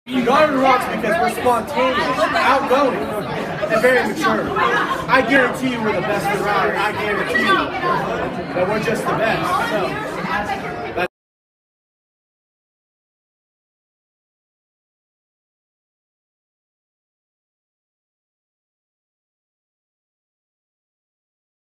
Goddard rocks because we're spontaneous, outgoing, and very mature. I guarantee you we're the best around, and I guarantee you that we're just the best. So.